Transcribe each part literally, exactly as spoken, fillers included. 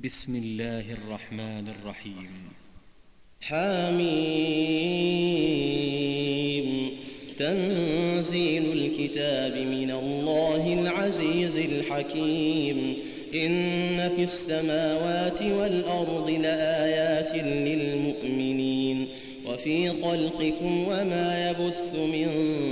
بسم الله الرحمن الرحيم. حميم. تنزيل الكتاب من الله العزيز الحكيم. إن في السماوات والأرض لآيات للمؤمنين وفي خلقكم وما يبث من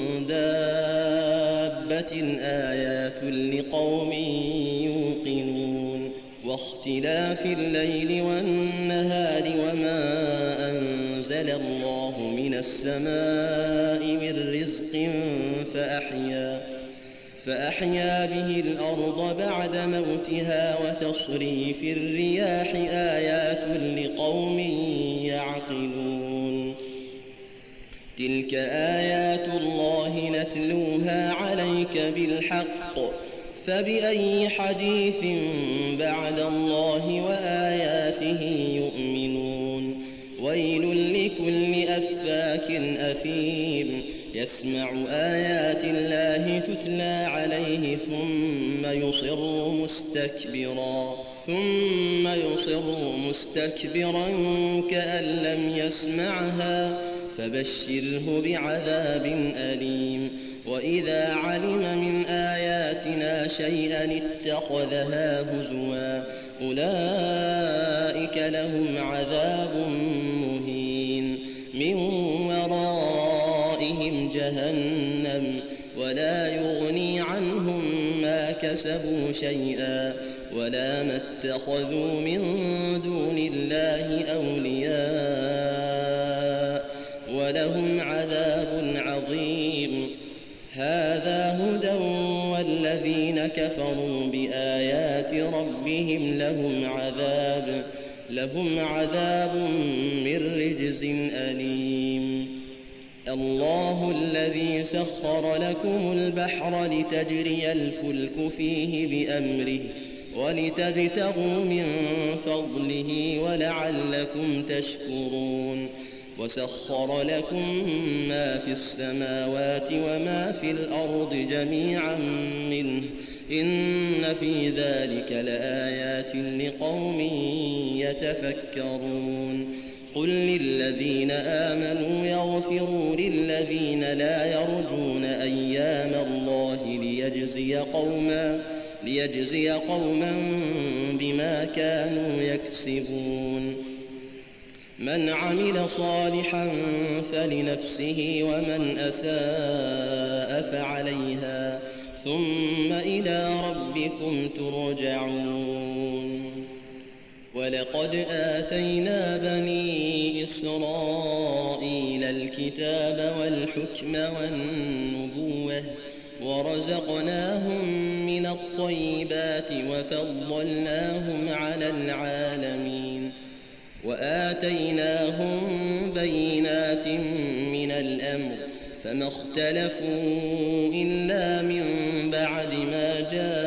دابة آيات لقوم يوقنون. واختلاف الليل والنهار وما أنزل الله من السماء من رزق فأحيا فأحيا به الأرض بعد موتها وتصريف الرياح آيات لقوم يعقلون. تلك آيات الله نتلوها عليك بالحق فبأي حديث بعد الله وآياته يؤمنون. ويل لكل أفاك أثيم يسمع آيات الله تتلى عليه ثم يصر مستكبرا ثم يصر مستكبرا كأن لم يسمعها فبشره بعذاب أليم. وإذا علم من آياتنا شيئا اتخذها هزوا أولئك لهم عذاب مهين من ورائهم جهنم ولا يغني عنهم ما كسبوا شيئا ولا ما اتخذوا من دون الله أولياء ولهم عذاب عظيم. هذا هدى والذين كفروا بآيات ربهم لهم عذاب لهم عذاب من رجز أليم. الله الذي سخر لكم البحر لتجري الفلك فيه بأمره ولتبتغوا من فضله ولعلكم تشكرون. وسخر لكم ما في السماوات وما في الأرض جميعا منه إن في ذلك لآيات لقوم يتفكرون. قل للذين آمنوا يغفروا للذين لا يرجون أيام الله ليجزي قوما ليجزي قوما بما كانوا يكسبون. من عمل صالحا فلنفسه ومن أساء فعليها ثم إلى ربكم ترجعون. ولقد آتينا بني إسرائيل الكتاب والحكم والنبوة ورزقناهم من الطيبات وفضلناهم على العالمين وآتيناهم بينات من الأمر فما اختلفوا إلا من بعد ما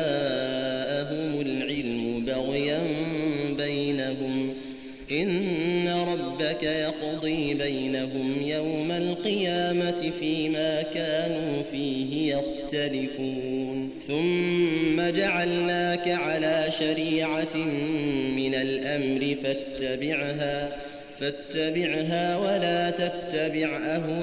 جاءهم العلم بغيا بينهم. إن ربك يقضي بينهم يوم القيامة فيما كانوا فيه يختلفون. ثم جعلناك على شريعة من الأمر فاتبعها فاتبعها ولا تتبع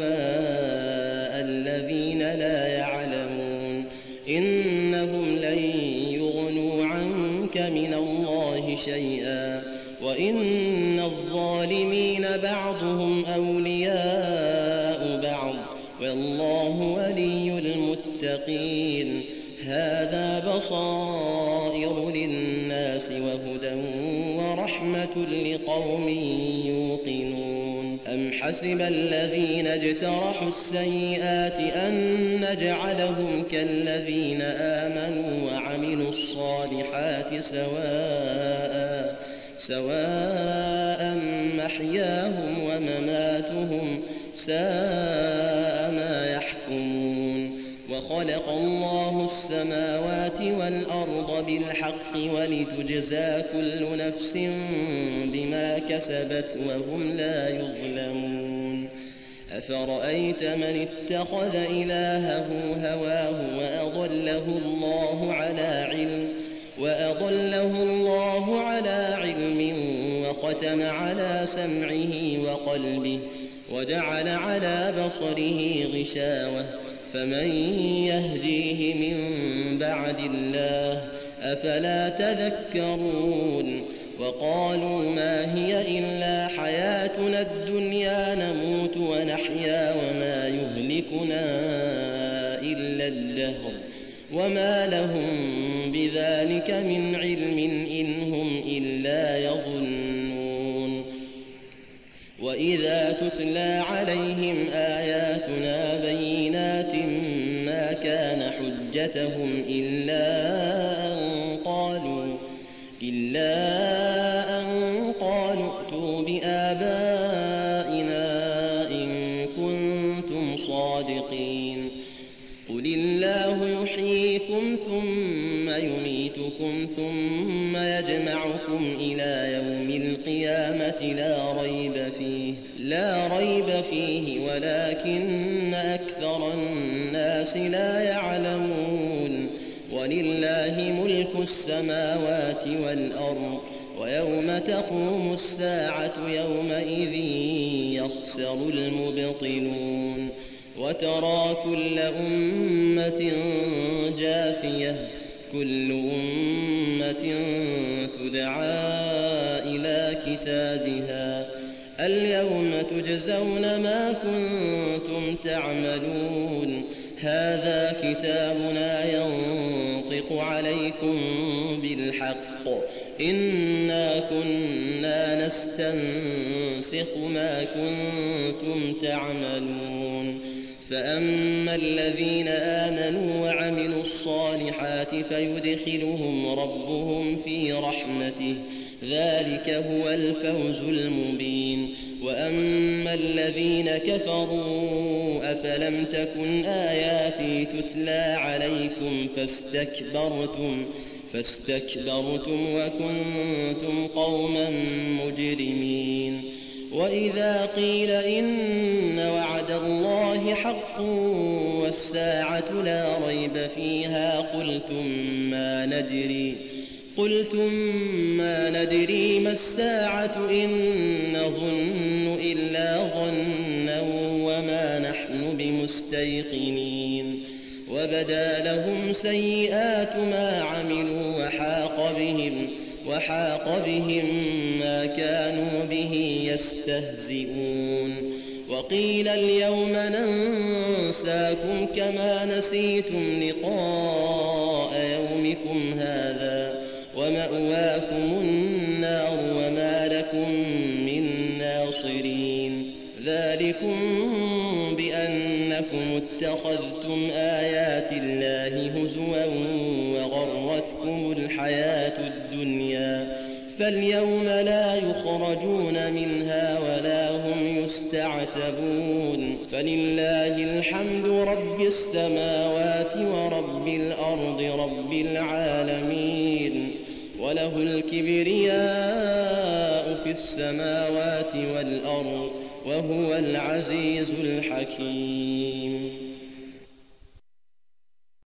أهواء الذين لا يعلمون. إنهم لن يغنوا عنك من الله شيئا وإن الظالمين بعضهم أولياء بعض والله ولي المتقين. هذا بصائر للناس وهدى ورحمة لقوم يوقنون. أم حسب الذين اجترحوا السيئات أن نجعلهم كالذين آمنوا وعملوا الصالحات سواء سواء محياهم ومماتهم ساء ما يحكمون. وخلق الله السماوات والأرض بالحق ولتجزى كل نفس بما كسبت وهم لا يظلمون. أفرأيت من اتخذ إلهه هواه وأضله الله على علم وأضله الله على علم وختم على سمعه وقلبه وجعل على بصره غشاوة فمن يهديه من بعد الله أفلا تذكرون وقالوا ما هي إلا حياتنا الدنيا نموت ونحيا وما يهلكنا إلا الدهر وما لهم بذلك من علم إن هم إلا يظنون وإذا تتلى عليهم آياتنا بينات ما كان حجتهم إلا أن قالوا إلا أن قالوا ائتوا بآبائنا إن كنتم صادقين قل الله يحييكم ثم يميتكم ثم يجمعكم إلى يوم القيامة لا ريب فيه لا ريب فيه ولكن أكثر الناس لا يعلمون ولله ملك السماوات والأرض ويوم تقوم الساعة يومئذ يخسر المبطلون وترى كل أمة جاثية كل أمة تدعى إلى كتابها اليوم تجزون ما كنتم تعملون هذا كتابنا ينطق عليكم بالحق إنا كنا نستنسخ ما كنتم تعملون فأما الذين آمنوا وعملوا الصالحات فيدخلهم ربهم في رحمته ذلك هو الفوز المبين وأما الذين كفروا أفلم تكن آياتي تتلى عليكم فاستكبرتم فاستكبرتم وكنتم قوما مجرمين وإذا قيل إن وعد الله حق والساعة لا ريب فيها قلتم ما ندري قلتم ما ندري ما الساعة إن نظن إلا ظنا وما نحن بمستيقنين وبدا لهم سيئات ما عملوا وحاق بهم وحاق بهم ما كانوا به يستهزئون وقيل اليوم ننساكم كما نسيتم لقاء يومكم هذا ومأواكم النار وما لكم من ناصرين ذلكم بأنكم اتخذتم آيات الله هزوا وغرتكم الحياة الدنيا فاليوم لا يخرجون منها ولا هم يستعتبون فلله الحمد رب السماوات ورب الأرض رب العالمين وله الكبرياء في السماوات والأرض وهو العزيز الحكيم